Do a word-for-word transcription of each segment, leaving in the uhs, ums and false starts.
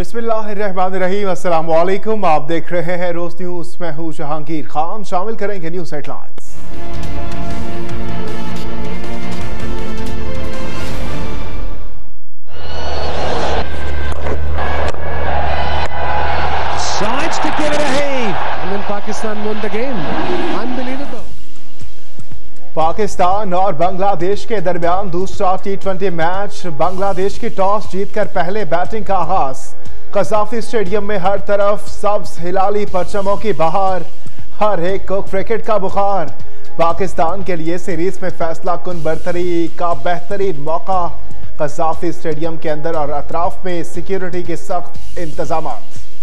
बिस्मिल्लाहिर्रहमानिर्रहीम, अस्सलाम वालेकुम। आप देख रहे हैं रोज न्यूज। मैं हूं जहांगीर खान। शामिल करेंगे news headlines. Decides to give it a heave, and then Pakistan won the game. Unbelievable. Pakistan और बांग्लादेश के दरमियान दूसरा टी ट्वेंटी मैच। बांग्लादेश की टॉस जीतकर पहले बैटिंग का आगाज। कज़ाफी स्टेडियम में हर तरफ सब्ज हिलाली परचमों की बहार, हर एक को क्रिकेट का बुखार। पाकिस्तान के लिए सीरीज में फैसला कुन बरतरी का बेहतरीन मौका। कज़ाफी स्टेडियम के अंदर और अतराफ में सिक्योरिटी के सख्त इंतजाम।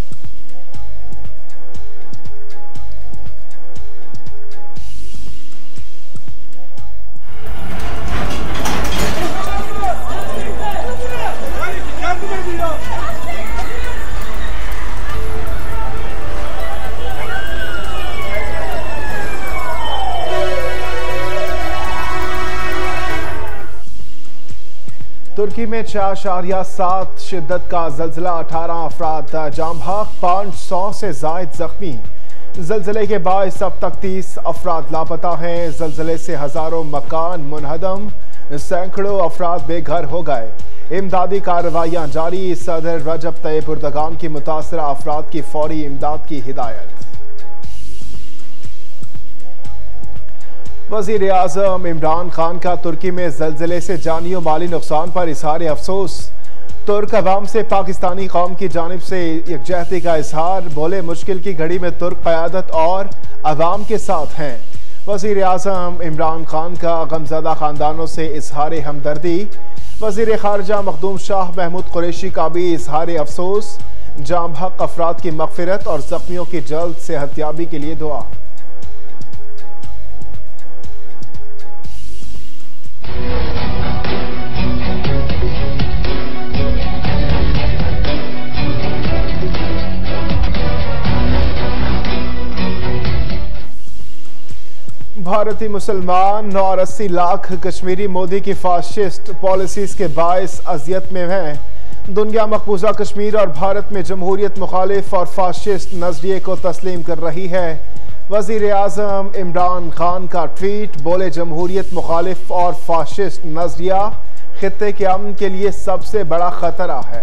तुर्की में चार आशारिया सात शिद्दत का जल्जला, अठारह अफराद जाम भाग, पांच सौ से जायद जख्मी। जल्जले के बायस अब तक तीस अफराद लापता हैं। जल्जले से हजारों मकान मुनहदम, सैकड़ों अफराद बेघर हो गए। इमदादी कार्रवाइयां जारी। सदर रजब तैयब एर्दोगान की मुतासरा अफराद की फौरी इमदाद की हिदायत। वज़ीर आज़म इमरान खान का तुर्की में ज़लज़ले से जानी और माली नुकसान पर इज़हार अफसोस। तुर्क अवाम से पाकिस्तानी कौम की जानिब से यकजहती का इजहार। बोले मुश्किल की घड़ी में तुर्क क़यादत और अवाम के साथ हैं। वज़ीर आज़म इमरान खान का गमज़दा ख़ानदानों से इजहार हमदर्दी। वज़ीर ख़ारजा मखदूम शाह महमूद कुरैशी का भी इजहार अफसोस। जाम हक अफराद की मग़फ़िरत और ज़ख्मियों की जल्द सेहतयाबी के लिए दुआ। भारतीय मुसलमान और अस्सी लाख कश्मीरी मोदी की फाशिस्ट पॉलिसीज के बायस अजियत में हैं। दुनिया मकबूजा कश्मीर और भारत में जमहूरियत मुखालिफ और फाशिस्ट नजरिए को तस्लीम कर रही है। वज़ीर आज़म इमरान खान का ट्वीट। बोले जमहूरियत मुखालिफ और फाशिस्ट नजरिया खित्ते के अमन के लिए सबसे बड़ा खतरा है।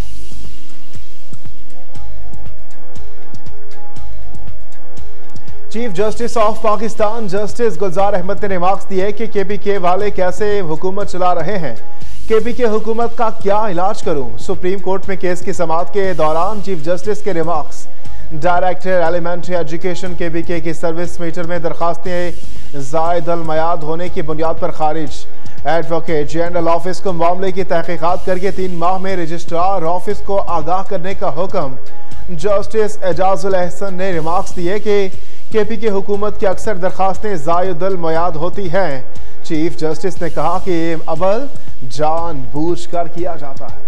Chief justice of Pakistan justice Gulzar Ahmed ने रिमार्क्स दिए कि केपीके वाले कैसे हुकूमत चला रहे हैं। केपीके हुकूमत का क्या इलाज करूं। सुप्रीम कोर्ट में केस की समाअत के दौरान चीफ जस्टिस के remarks. Director elementary education KPK की सर्विस मीटर में दरखास्तें जायद अल मयाद होने की बुनियाद पर खारिज। एडवोकेट जनरल ऑफिस को मामले की तहकीकात करके तीन माह में रजिस्ट्रार ऑफिस को आगाह करने का हुक्म। जस्टिस एजाजुल एहसन ने रिमार्क्स दिए कि केपीके हुकूमत की अक्सर दरखास्तें जायद अल मयाद होती हैं। चीफ जस्टिस ने कहा कि अमल जानबूझकर किया जाता है।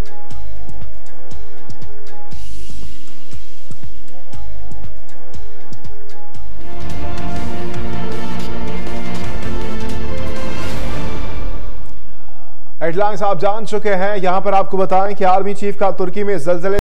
हेडलाइंस आप जान चुके हैं। यहां पर आपको बताएं कि आर्मी चीफ का तुर्की में ज़लज़ले